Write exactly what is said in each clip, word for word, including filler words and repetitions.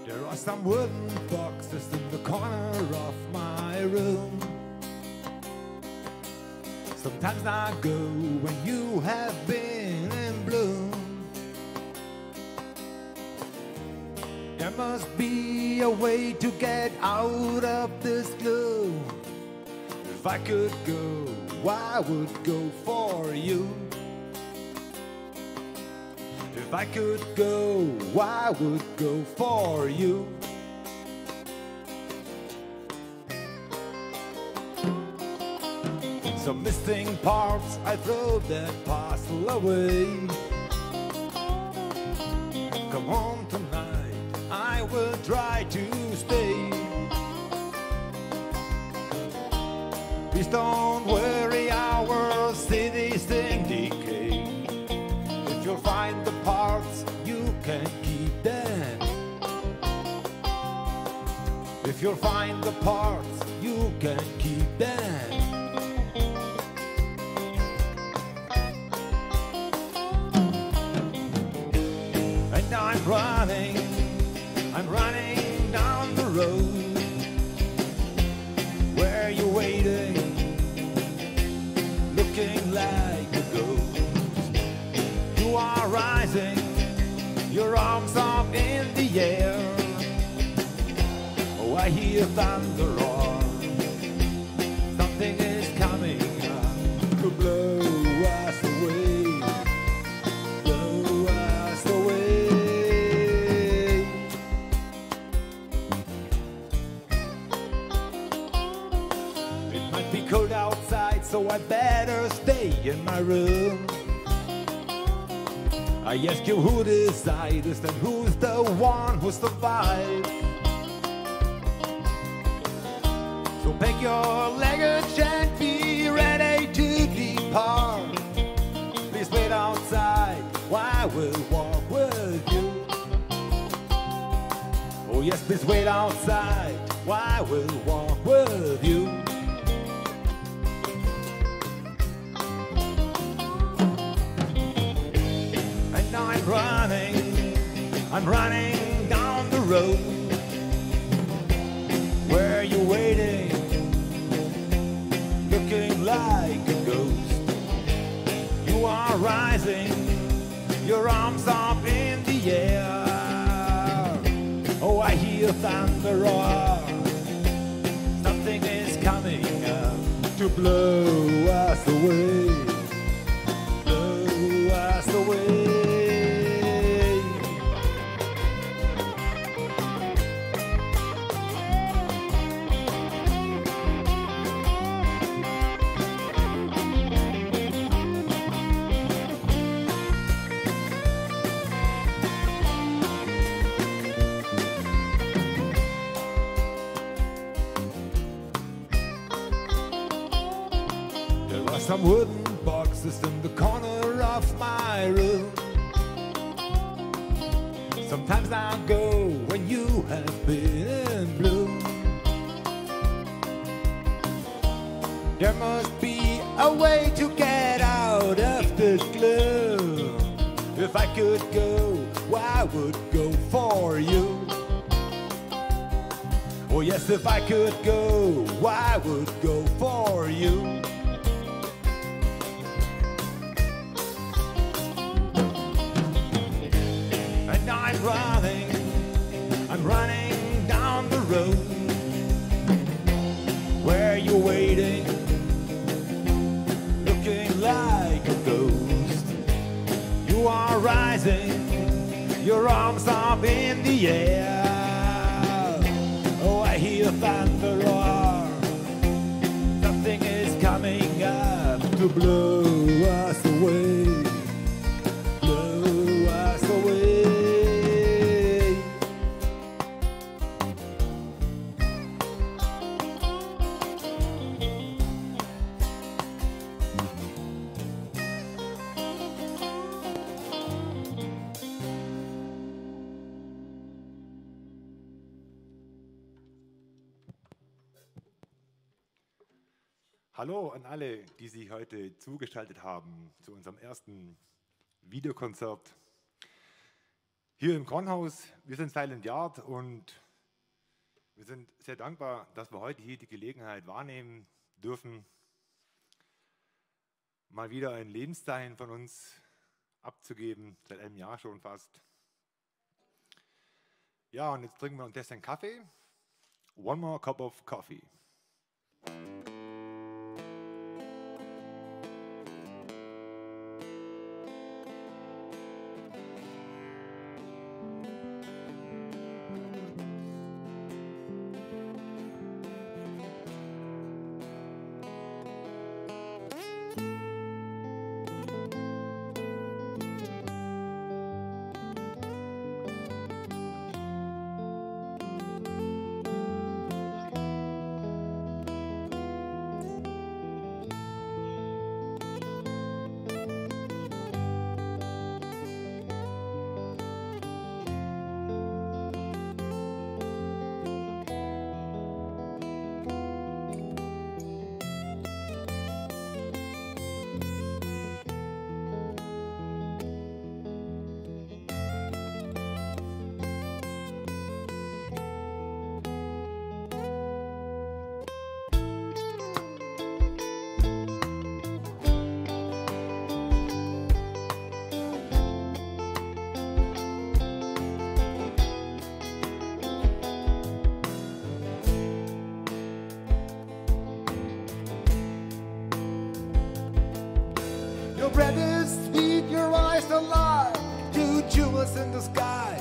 There are some wooden boxes in the corner of my room. Sometimes I go when you have been in bloom. There must be a way to get out of this gloom. If I could go, I would go for you. If I could go, I would go for you. Some missing parts, I throw that parcel away. Come home tonight, I will try to stay. Please don't worry, our city's in decay. If you'll find the parts, you can keep them. If you'll find the parts, you can keep them. And I'm running, I'm running down the road. Where you waiting, looking like a ghost. You are rising, your arms up in the air. Oh, I hear thunder roar. Something is coming up to blow us away, blow us away. It might be cold outside, so I better stay in my room. I ask you who decides and who's the one who survived. So pack your luggage and be ready to depart. Please wait outside while I will walk with you. Oh yes, please wait outside while I will walk with you. And now I'm running, I'm running down the road. Where you waiting, looking like a ghost. You are rising, your arms up in the air. Oh, I hear thunder roar. Something is coming up to blow us away, blow us away. Some wooden boxes in the corner of my room. Sometimes I go when you have been in bloom. There must be a way to get out of this gloom. If I could go, I would go for you. Oh yes, if I could go, I would go for you. I'm running, I'm running down the road. Where you waiting, looking like a ghost. You are rising, your arms up in the air. Oh, I hear thunder roar. Something is coming up to blow us away, blow us away. Hallo an alle, die sich heute zugeschaltet haben zu unserem ersten Videokonzert hier im Kornhaus. Wir sind Silent Yard und wir sind sehr dankbar, dass wir heute hier die Gelegenheit wahrnehmen dürfen, mal wieder ein Lebenszeichen von uns abzugeben, seit einem Jahr schon fast. Ja, und jetzt trinken wir uns einen Kaffee. One more cup of coffee. Your breath is sweet, your eyes are like two jewels in the sky.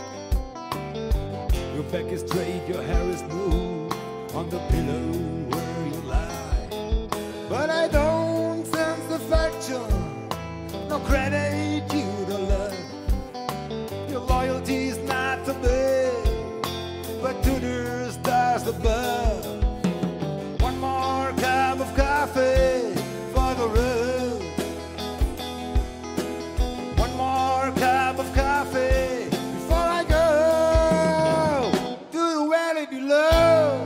Your back is straight, your hair is smooth on the pillow where you lie. But I don't sense affection, no gratitude or love. Your loyalty is not to me, but to the stars above. One more cup of coffee for the road. Cup of coffee before I go to the valley below.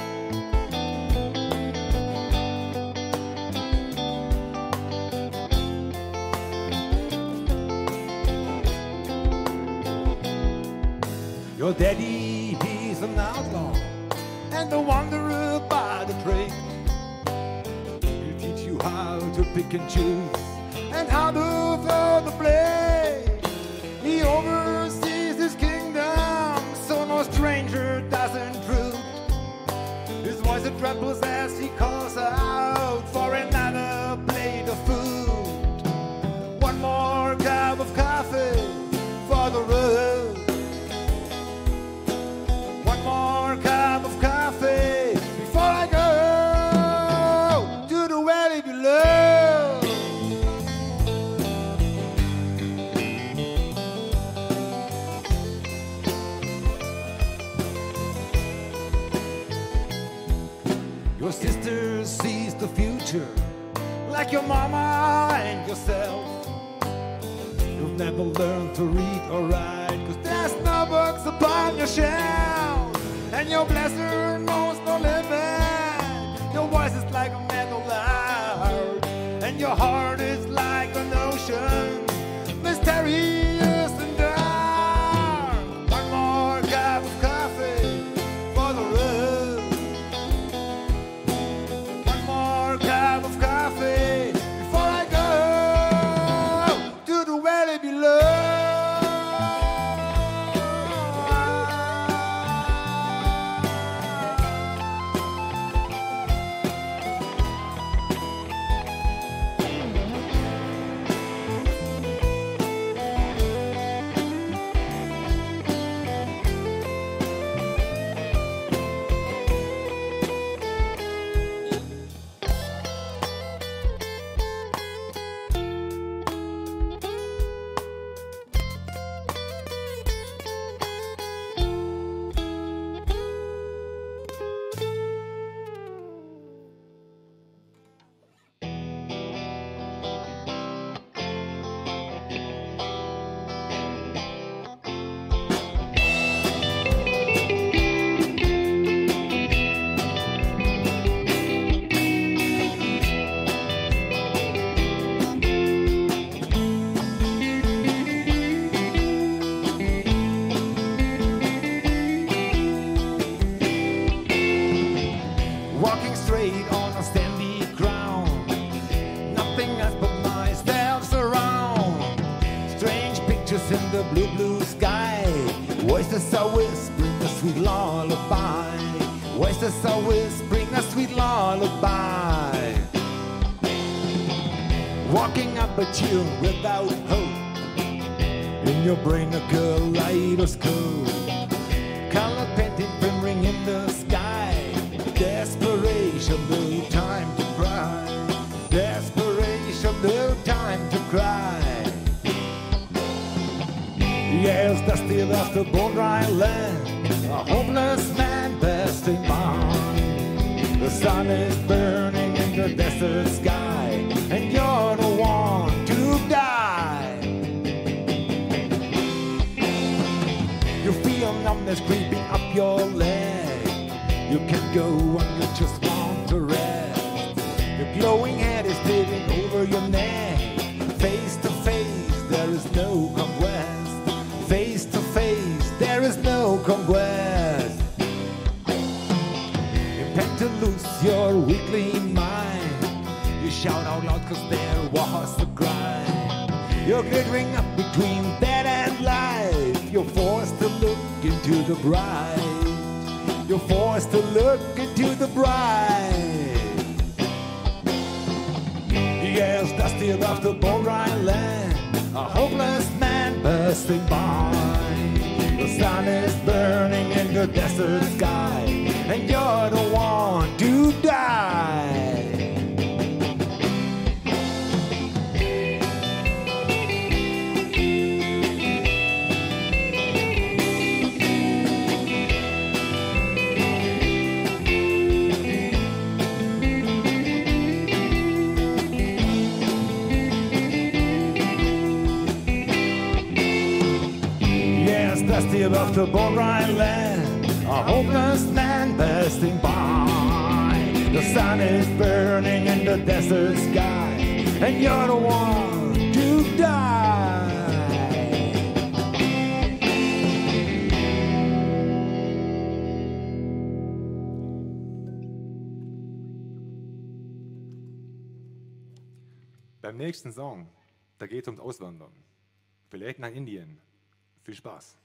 Your daddy, he's an outlaw and a wanderer by the trade. He'll teach you how to pick and choose and how to throw the blade. He oversees his kingdom, so no stranger does intrude. His voice it trembles as he calls out for another plate of food. One more cup of coffee for the road. One more cup of coffee before I go to the valley below. Your sister sees the future like your mama and yourself. You've never learned to read or write, cause there's no books upon your shelf. And your blesser knows no limit. Your voice is like a metal loud, and your heart is like an ocean, mysterious and dark. One more cup of coffee for the road. Cup of coffee before I go to the valley below. voices in the blue, blue sky. Voices are whispering a sweet lullaby. Voices are whispering a sweet lullaby. Walking up a tune without hope. In your brain a kaleidoscope. Color painting flimmering in the sky. Desperation, no time to cry. Desperation, no time to cry. Yes, the still of the bone dry land. A hopeless man passing by. The sun is burning in the desert sky, and you're the one to die. You feel numbness creeping up your leg. You can't go on, you just want to rest. Your glowing head is sitting over your neck. Face to face, there is no conquest. Face to face, there is no conquest. You tend to lose your weakly mind. You shout out loud cause there was a cry. You're glittering up between dead and life. You're forced to look into the bright. You're forced to look into the bright. Yes, dusty above the bone dry land. A hopeless man passing by. The sun is burning in the desert sky, and you're the one to die. Dusty above the bone dry land, a hopeless man passing by. The sun is burning in the desert sky, and you're the one to die. Beim nächsten Song, da geht es ums Auswandern. Vielleicht nach Indien. Viel Spaß.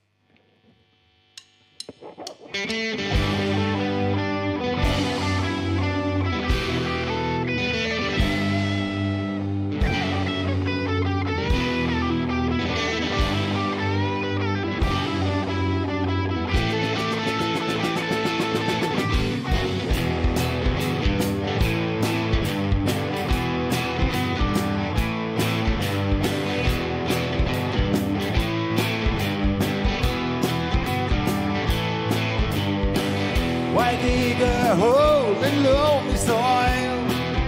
Why dig a hole in loamy soil?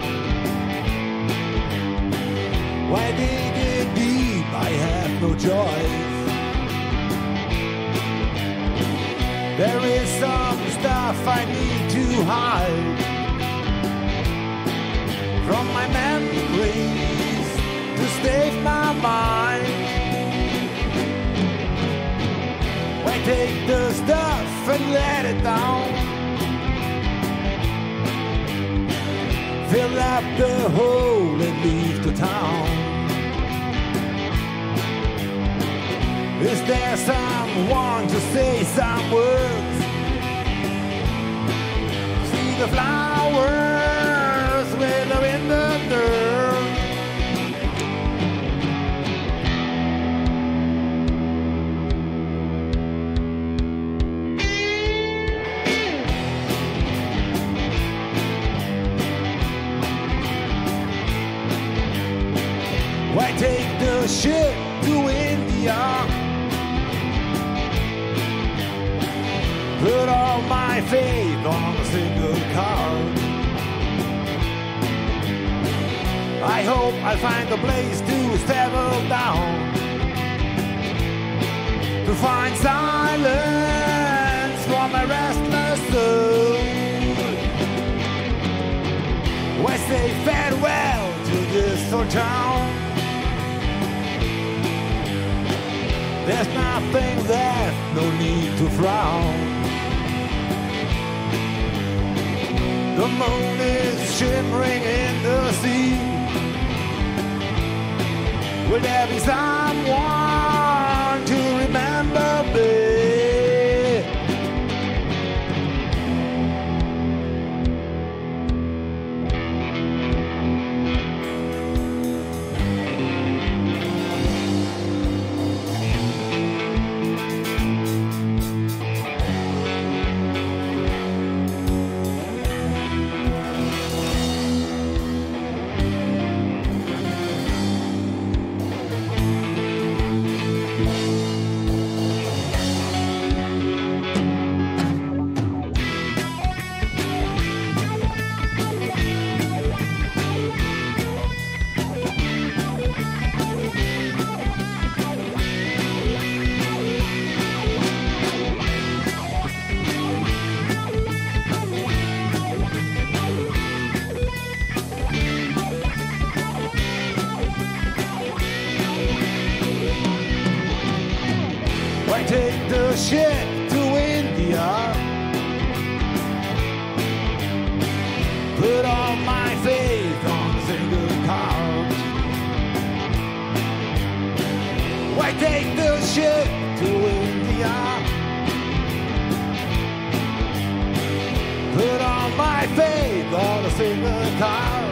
Why dig it deep? I have no choice. There is some stuff I need to hide from my memories to save my mind. Why take the stuff and let it down? Fill up the hole and leave the town. Is there someone to say some words? See the flowers wither in the dirt. Why take the ship to India? Put all my faith on a single card. I hope I'll find a place to settle down, to find silence for my restless soul. Why say farewell to this old town? There's nothing left, no need to frown. The moon is shimmering in the sea. Will there be someone the ship to India. Put all my faith on a single card. Why take the ship to India? Put all my faith on a single card.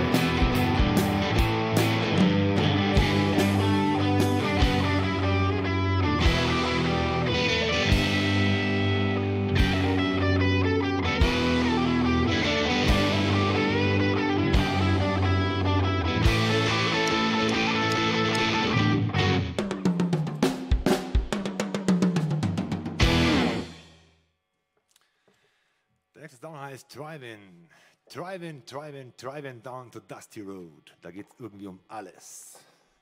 Der nächste Song heißt Driving. Driving, driving, driving down the dusty road. Da geht es irgendwie um alles.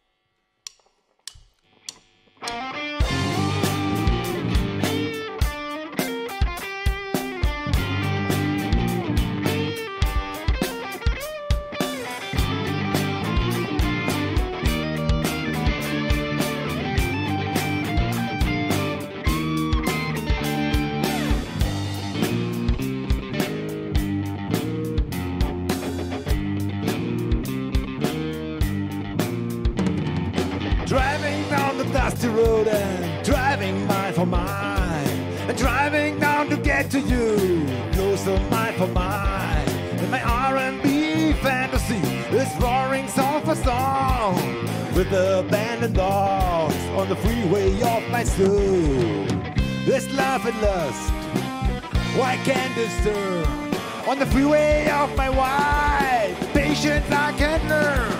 Driving down the dusty road and driving mile for mile, and driving down to get to you, closer mile for mile. And my R and B fantasy is roaring song for song, with the abandoned dogs on the freeway of my soul. This love and lust, why can't disturb on the freeway of my wife? Patience I can learn.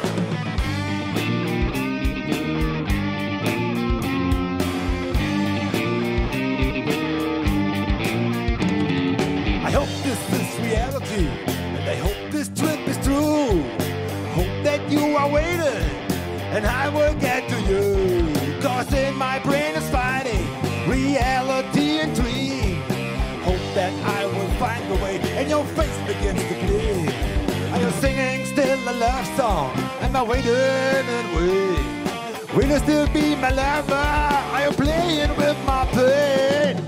I hope this is reality, and I hope this trip is true. Hope that you are waiting, and I will get to you. Cause in my brain is fighting reality and dream. Hope that I will find the way, and your face begins to bleed. Are you singing still a love song? Am I waiting and waiting? Will you still be my lover? Are you playing with my pain?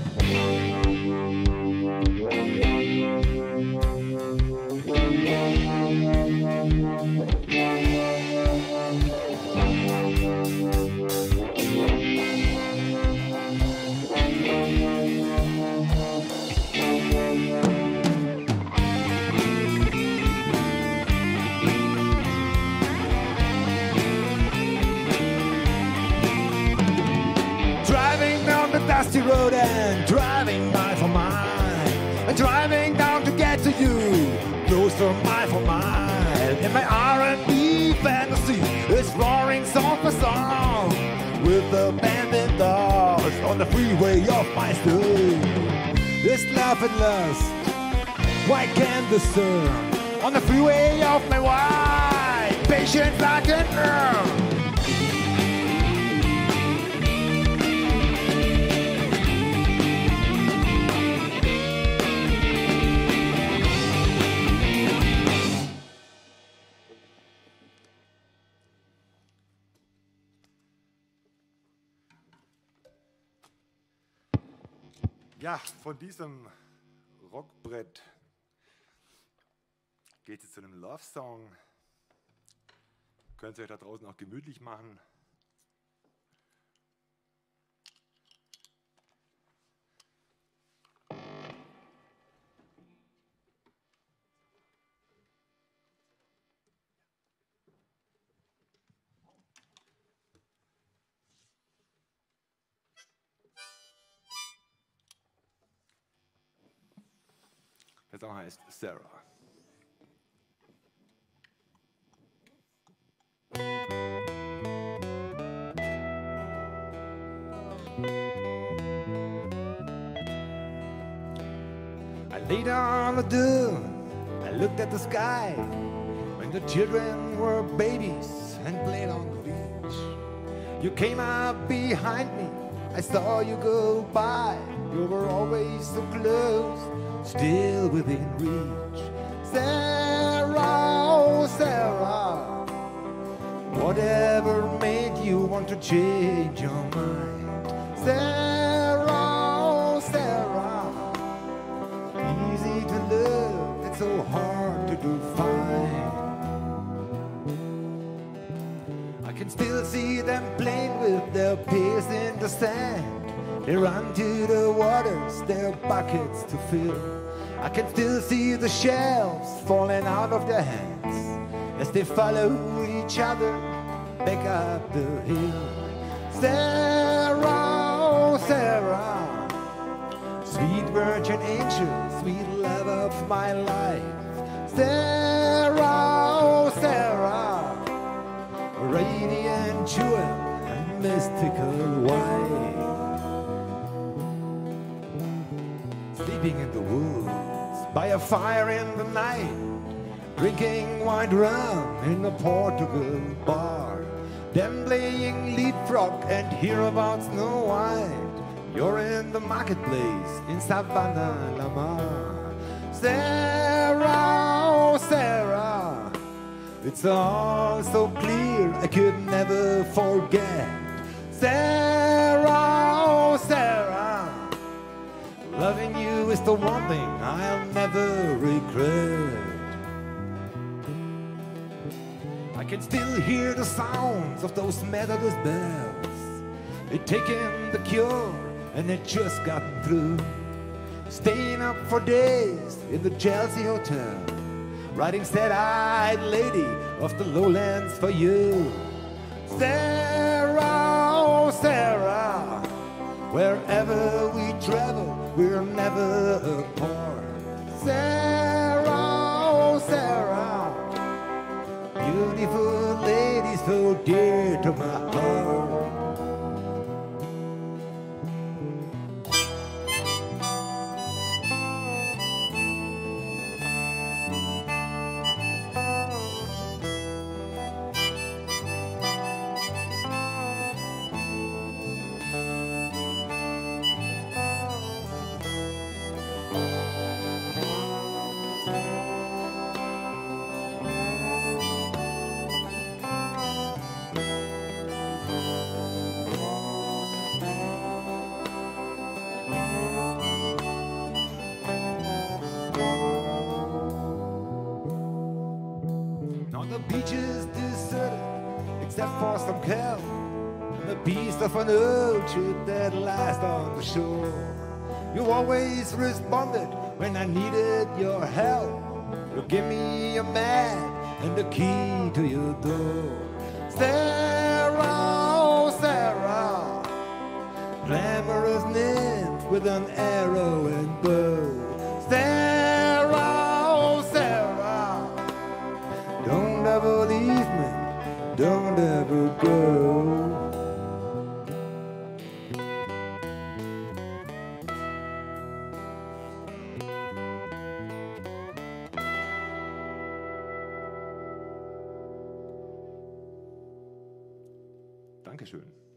Driving down the dusty road and driving mile for mile, and driving down to get to you, closer mile for mile. In my R and B fantasy, it's roaring song for song, with abandoned dogs on the freeway of my soul. This love and lust, why can't discern on the freeway of my wife? Patience I can earn. Ja, von diesem Rockbrett geht es zu einem Love-Song. Könnt ihr euch da draußen auch gemütlich machen. Der Song heißt Sarah. I lay down on the dune, I looked at the sky, when the children were babies and played on the beach. You came up behind me, I saw you go by, you were always so close, still within reach. Sarah, oh Sarah, whatever made you want to change your mind? Sarah, oh them playing with their peers in the sand. They run to the waters, their buckets to fill. I can still see the shells falling out of their hands as they follow each other back up the hill. Sarah, oh Sarah, sweet virgin angel, sweet love of my life. Sarah, oh Sarah, radiant jewel and mystical wife. Sleeping in the woods by a fire in the night, drinking white rum in a Portugal bar, then playing leapfrog and hear about Snow White. You're in the marketplace in Savannah, Lamar. Sarah, oh Sarah, it's all so clear I could never forget. Sarah, oh Sarah, loving you is the one thing I'll never regret. I can still hear the sounds of those Methodist bells. They'd taken the cure and they just gotten through, staying up for days in the Chelsea Hotel, writing sad-eyed lady of the lowlands for you. Sarah, oh Sarah, wherever we travel, we're never apart. Sarah, oh Sarah, beautiful lady so dear to my heart. The beach is deserted, except for some kelp and the beast of an orchard that lies on the shore. You always responded when I needed your help. You give me a map and the key to your door. Sarah, oh Sarah, glamorous nymph with an arrow and bow. Sarah, oh Sarah, don't ever leave me, don't ever go. Dankeschön.